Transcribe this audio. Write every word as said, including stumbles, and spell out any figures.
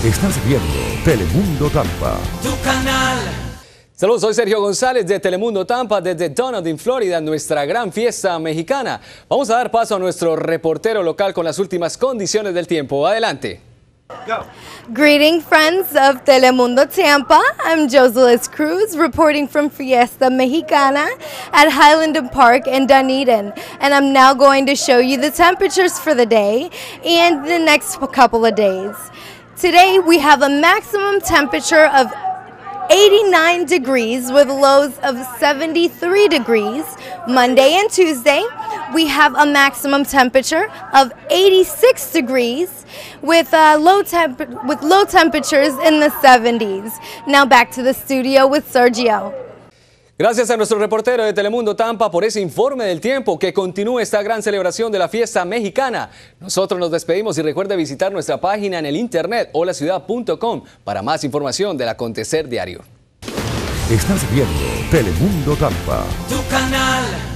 Estás viendo Telemundo Tampa. Tu canal. Saludos, soy Sergio González de Telemundo Tampa desde Donald en Florida, nuestra gran fiesta mexicana. Vamos a dar paso a nuestro reportero local con las últimas condiciones del tiempo. Adelante. Go. Greeting friends of Telemundo Tampa, I'm Joselis Cruz reporting from Fiesta Mexicana at Highland Park in Dunedin, and I'm now going to show you the temperatures for the day and the next couple of days. Today we have a maximum temperature of eighty-nine degrees with lows of seventy-three degrees. Monday and Tuesday we have a maximum temperature of eighty-six degrees with uh, low temp with low temperatures in the seventies. Now back to the studio with Sergio. Gracias a nuestro reportero de Telemundo Tampa por ese informe del tiempo. Que continúe esta gran celebración de la fiesta mexicana. Nosotros nos despedimos y recuerde visitar nuestra página en el internet hola ciudad punto com para más información del acontecer diario. Estás viendo Telemundo Tampa. Tu canal.